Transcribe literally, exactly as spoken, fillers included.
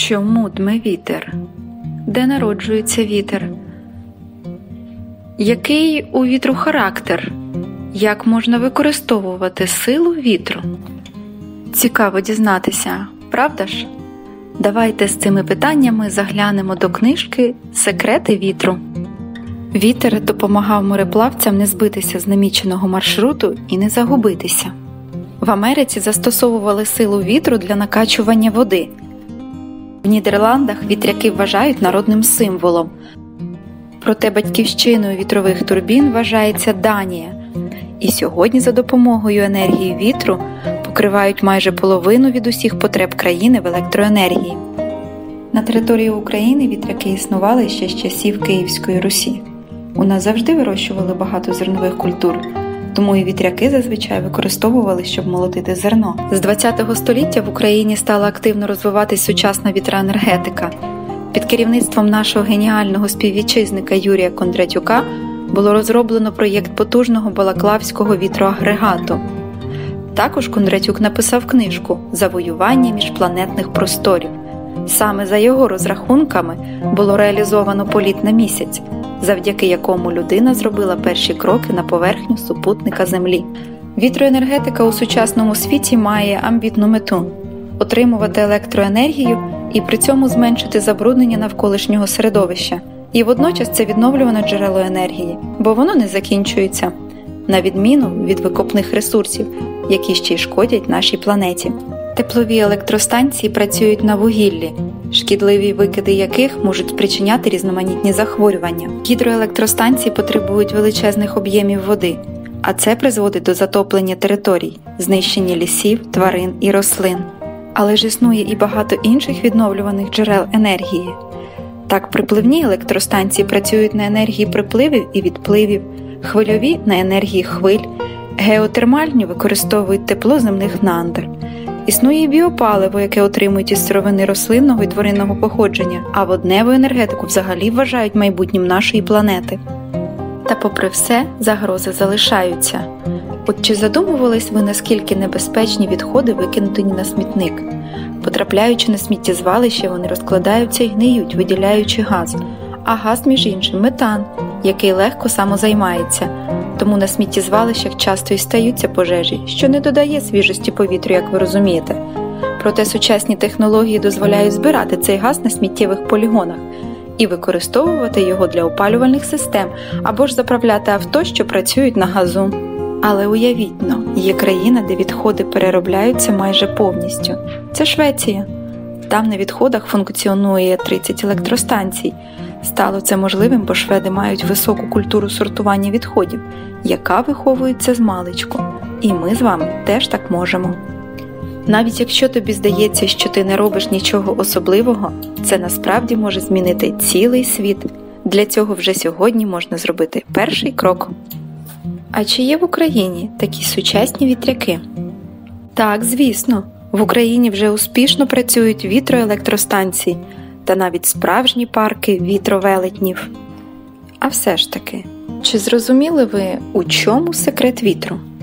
Чому дме вітер? Де народжується вітер? Який у вітру характер? Як можна використовувати силу вітру? Цікаво дізнатися, правда ж? Давайте з цими питаннями заглянемо до книжки «Секрети вітру». Вітер допомагав мореплавцям не збитися з наміченого маршруту і не загубитися. В Америці застосовували силу вітру для накачування води. В Нідерландах вітряки вважають народним символом. Проте батьківщиною вітрових турбін вважається Данія. І сьогодні за допомогою енергії вітру покривають майже половину від усіх потреб країни в електроенергії. На території України вітряки існували ще з часів Київської Русі. У нас завжди вирощували багато зернових культур, тому і вітряки зазвичай використовували, щоб молотити зерно. З ХХ століття в Україні стала активно розвиватись сучасна вітроенергетика. Під керівництвом нашого геніального співвітчизника Юрія Кондратюка було розроблено проєкт потужного балаклавського вітроагрегату. Також Кондратюк написав книжку «Завоювання міжпланетних просторів». Саме за його розрахунками було реалізовано політ на місяць, завдяки якому людина зробила перші кроки на поверхню супутника Землі. Вітроенергетика у сучасному світі має амбітну мету – отримувати електроенергію і при цьому зменшити забруднення навколишнього середовища. І водночас це відновлюване джерело енергії, бо воно не закінчується, на відміну від викопних ресурсів, які ще й шкодять нашій планеті. Теплові електростанції працюють на вугіллі, шкідливі викиди яких можуть спричиняти різноманітні захворювання. Гідроелектростанції потребують величезних об'ємів води, а це призводить до затоплення територій, знищення лісів, тварин і рослин. Але ж існує і багато інших відновлюваних джерел енергії. Так, припливні електростанції працюють на енергії припливів і відпливів, хвильові – на енергії хвиль, геотермальні використовують тепло земних надр. Існує і біопаливо, яке отримують із сировини рослинного і тваринного походження, а водневу енергетику взагалі вважають майбутнім нашої планети. Та попри все, загрози залишаються. От чи задумувались ви, наскільки небезпечні відходи викинуті на смітник? Потрапляючи на сміттєзвалище, вони розкладаються і гниють, виділяючи газ. А газ, між іншим, метан, який легко самозаймається. Тому на сміттєзвалищах часто і стаються пожежі, що не додає свіжості повітрю, як ви розумієте. Проте сучасні технології дозволяють збирати цей газ на сміттєвих полігонах і використовувати його для опалювальних систем або ж заправляти авто, що працюють на газу. Але уявіть-но, є країна, де відходи переробляються майже повністю. Це Швеція. Там на відходах функціонує тридцять електростанцій. Стало це можливим, бо шведи мають високу культуру сортування відходів, яка виховується змалечку. І ми з вами теж так можемо. Навіть якщо тобі здається, що ти не робиш нічого особливого, це насправді може змінити цілий світ. Для цього вже сьогодні можна зробити перший крок. А чи є в Україні такі сучасні вітряки? Так, звісно. В Україні вже успішно працюють вітроелектростанції та навіть справжні парки вітровелетнів. А все ж таки, чи зрозуміли ви, у чому секрет вітру?